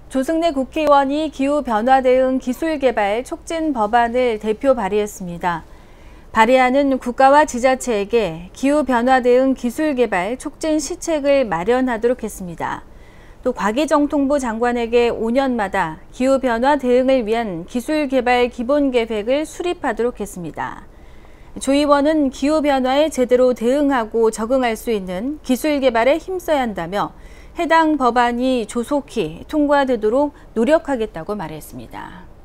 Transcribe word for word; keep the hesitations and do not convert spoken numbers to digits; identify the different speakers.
Speaker 1: 조승래 국회의원이 기후변화 대응 기술개발 촉진 법안을 대표 발의했습니다. 발의안은 국가와 지자체에게 기후변화 대응 기술개발 촉진 시책을 마련하도록 했습니다. 또 과기정통부 장관에게 오 년마다 기후변화 대응을 위한 기술개발 기본계획을 수립하도록 했습니다. 조 의원은 기후변화에 제대로 대응하고 적응할 수 있는 기술 개발에 힘써야 한다며 해당 법안이 조속히 통과되도록 노력하겠다고 말했습니다.